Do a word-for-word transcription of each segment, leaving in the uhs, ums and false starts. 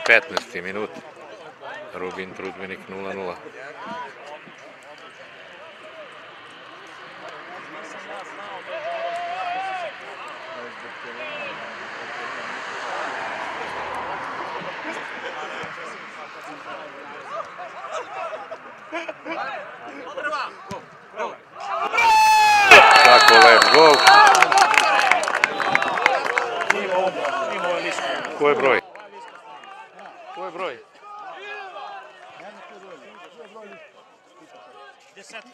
petnaesti minut. Rubin Trudbenik nula nula. Kako lep gol. Ko je broj? Ko je broj? Desetka.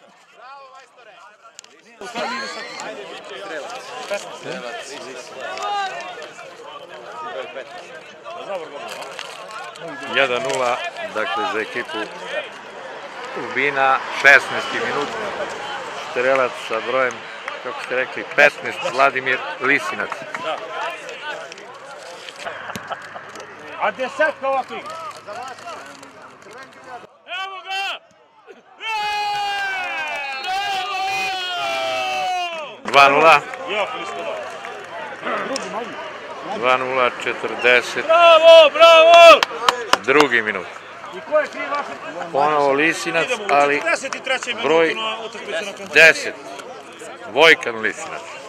jedan nula, dakle za ekipu Urbina, šesnaesti minut, strelac sa brojem, kako ste rekli, petnaest, Vladimir Lisinac. A desetka ovako igra. Evo ga! dva nula. Jako listo. dva nula, četrdeset. Bravo, bravo! Drugi minut. I ko je kriv vaše? Ponovo Lisinac, ali četrdeset trećem broj minutu na utakmicu na kontaktu. deset. Vojkan Lisinac.